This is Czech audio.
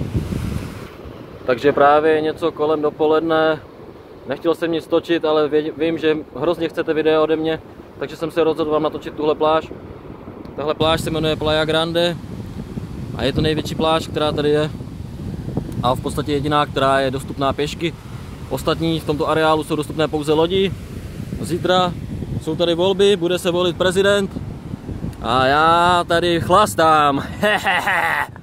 Takže právě něco kolem dopoledne. Nechtěl jsem nic točit, ale vím, že hrozně chcete video ode mě, takže jsem se rozhodl vám natočit tuhle pláž. Tahle pláž se jmenuje Playa Grande a je to největší pláž, která tady je. A v podstatě jediná, která je dostupná pěšky. Ostatní v tomto areálu jsou dostupné pouze lodi. Zítra jsou tady volby, bude se volit prezident. A já tady chlastám.